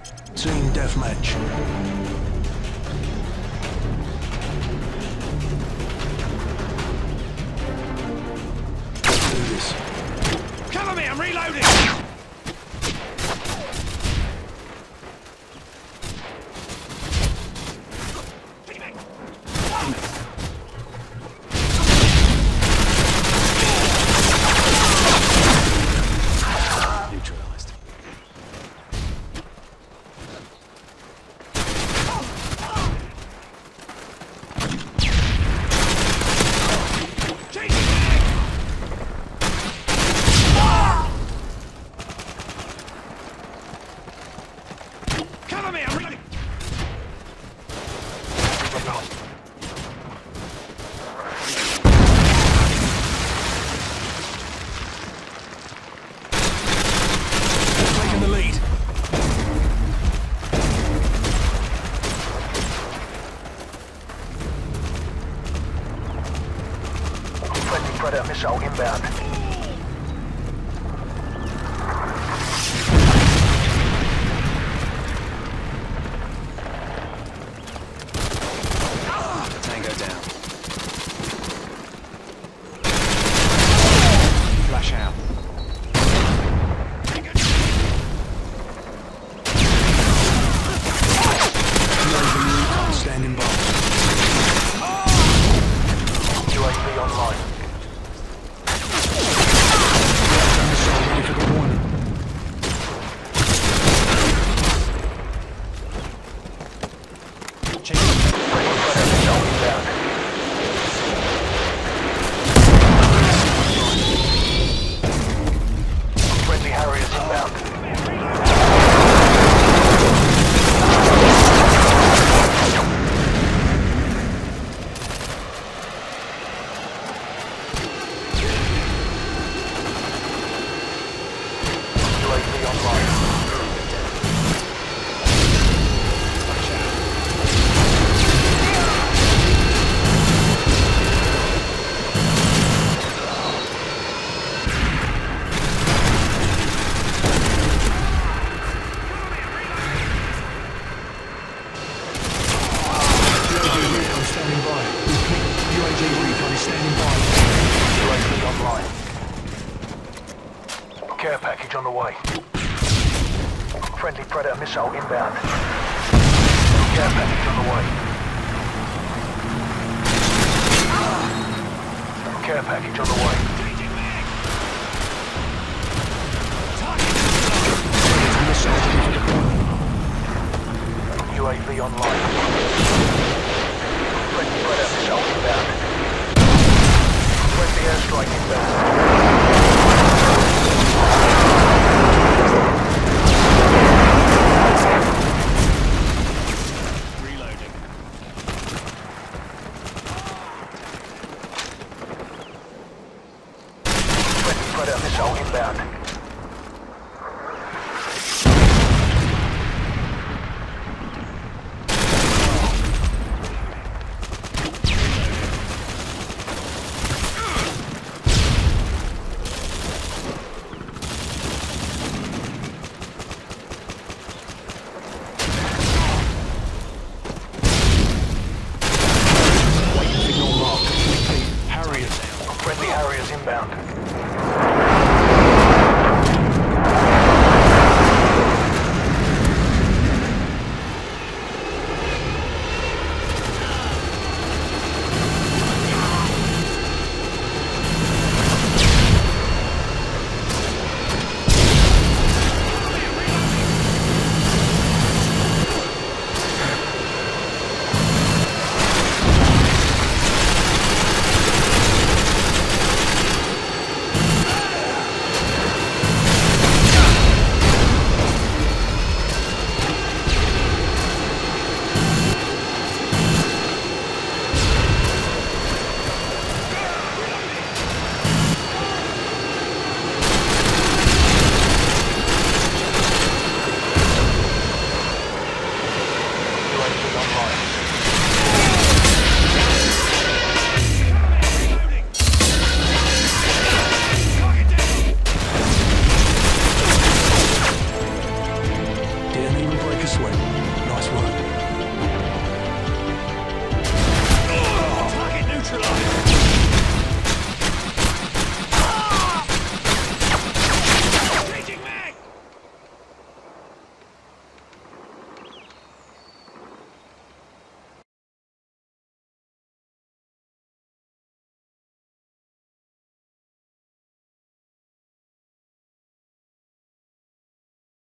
Team deathmatch. Let's do this. Cover me, I'm reloading! Neutralized. Cover me, I'm reloading! Taking the lead. Friendly Predator missile inbound. Tango down. Flash out. Standing by. UAV online. Missile ready for deployment. Friendly Predator missile inbound. Friendly Harriers inbound. UAV online. I'm standing by. UAG recon is standing by. UAV online. Care package on the way. Friendly Predator missile inbound. Care package on the way. Care package on the way. Missile ready for deployment. UAV online. Friendly Predator missile inbound. Friendly airstrike inbound. Reloading. Friendly Predator missile inbound.